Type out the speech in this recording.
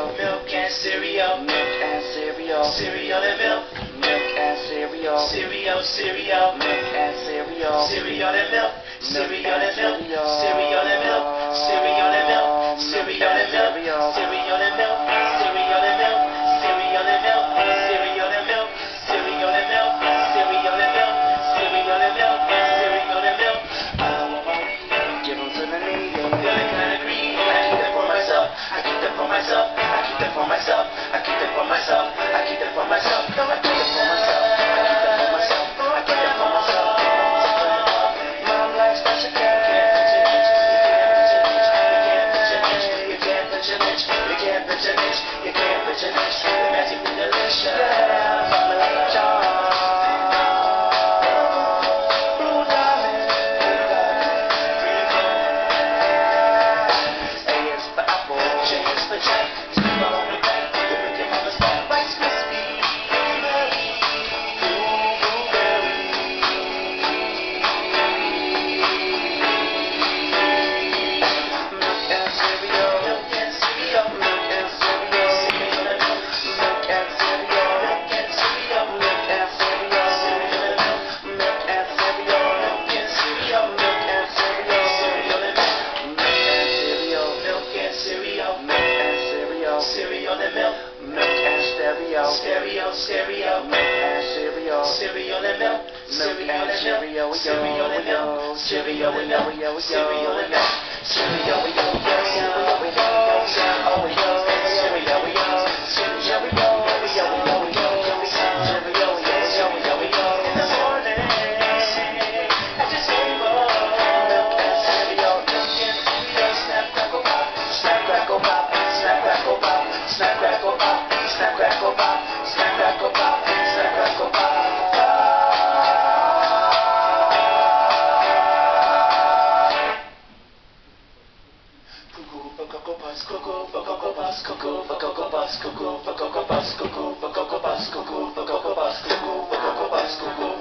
milk and cereal, milk and cereal, cereal and milk, milk and cereal, cereal, cereal, milk and cereal, cereal and milk, cereal and milk, cereal, cereal and milk, cereal and milk, cereal and milk, cereal and milk, cereal and milk, cereal and milk, cereal and milk, cereal and milk, cereal and milk, cereal and milk, cereal and milk. I don't want my weed, give them to the needy. feeling kinda greedy. I keep them for myself, I keep them for myself, I keep them for myself, I keep them for myself, I keep them for myself, no, I keep them for myself, I keep them for myself, I keep them for myself. Mom likes special You can't put your niche, you can't put your niche, you can't put your niche, you can't put your niche, the magic be delicious. Yeah, mama like a charm. Blue diamond, A is for apple, J is for Jack, sleep on the back, you make your mama's back, Rice Krispies, milk and cereal, milk and cereal, milk and cereal, cereal and milk, milk and cereal, milk and cereal, milk and cereal, cereal and milk, milk and cereal, milk and cereal, milk and cereal, cereal and milk, milk and cereal, milk and cereal, milk and cereal, cereal and milk, milk and stereo, stereo, stereo, milk and cereal, cereal and milk, milk cereal and and cereal, milk, cereal and milk, cereal and milk, cereal and milk, cereal and milk, in the morning, at your table, milk and cereal, snap, crackle, pop, snap, crackle, pop, snap, crackle, pop, snap, crackle, pop, snap, crackle, pop, snap, crackle, pop, snap, crackle, pop. Cocoa Puffs, Cocoa Puffs, Cocoa Puffs, Cocoa Puffs, Cocoa Puffs, Cocoa Puffs, Cocoa Puffs, Cocoa Puffs, Cocoa Puffs, Cocoa Puffs, Cocoa Puffs, Cocoa